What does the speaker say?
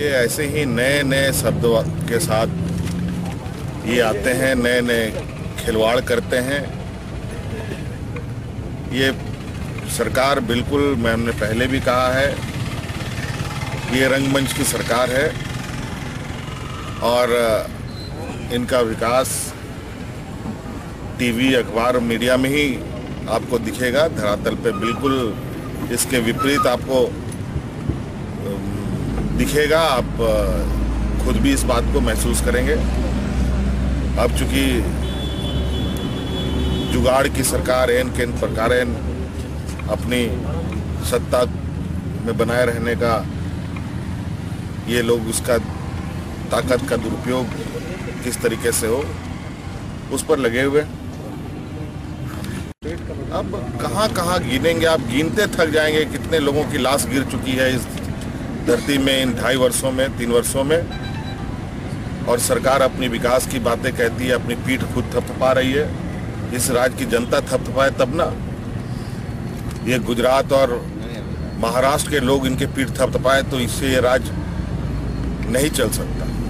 ये ऐसे ही नए नए शब्द के साथ ये आते हैं, नए नए खिलवाड़ करते हैं। ये सरकार बिल्कुल, मैंने पहले भी कहा है, ये रंगमंच की सरकार है और इनका विकास टीवी, अखबार, मीडिया में ही आपको दिखेगा। धरातल पे बिल्कुल इसके विपरीत आपको दिखेगा। आप खुद भी इस बात को महसूस करेंगे। अब चूंकि जुगाड़ की सरकार एन के प्रकार अपनी सत्ता में बनाए रहने का, ये लोग उसका ताकत का दुरुपयोग किस तरीके से हो, उस पर लगे हुए। अब कहाँ कहाँ गिनेंगे आप, गिनते थक जाएंगे कितने लोगों की लाश गिर चुकी है इस धरती में इन 2.5 वर्षों में, 3 वर्षों में। और सरकार अपनी विकास की बातें कहती है, अपनी पीठ खुद थपथपा रही है। इस राज्य की जनता थपथपाए तब ना। ये गुजरात और महाराष्ट्र के लोग इनके पीठ थपथपाए तो इससे ये राज्य नहीं चल सकता।